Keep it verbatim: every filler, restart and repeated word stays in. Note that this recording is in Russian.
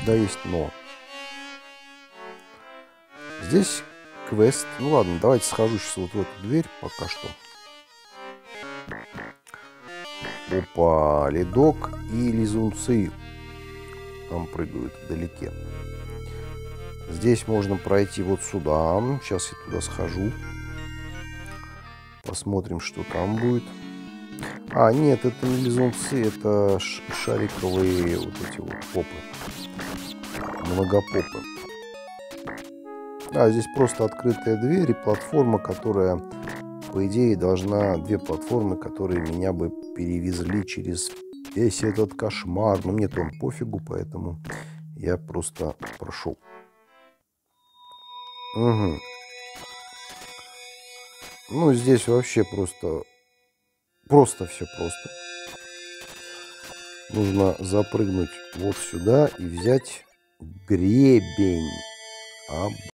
Да, есть но. Здесь квест. Ну ладно, давайте схожу сейчас вот в эту дверь пока что. Опа, ледок и лизунцы там прыгают вдалеке. Здесь можно пройти вот сюда. Сейчас я туда схожу. Посмотрим, что там будет. А, нет, это не лизунцы, это шариковые вот эти вот попы. Многопопы. А, здесь просто открытая дверь и платформа, которая, по идее, должна... Две платформы, которые меня бы перевезли через весь этот кошмар. Но мне там пофигу, поэтому я просто прошел. Угу. Ну, здесь вообще просто... Просто все просто. Нужно запрыгнуть вот сюда и взять гребень.